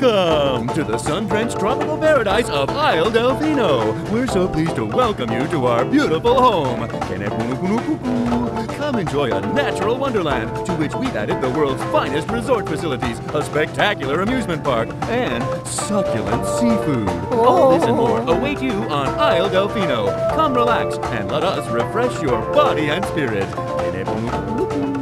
Welcome to the sun-drenched tropical paradise of Isle Delfino. We're so pleased to welcome you to our beautiful home. Come enjoy a natural wonderland to which we've added the world's finest resort facilities, a spectacular amusement park, and succulent seafood. All this and more await you on Isle Delfino. Come relax and let us refresh your body and spirit.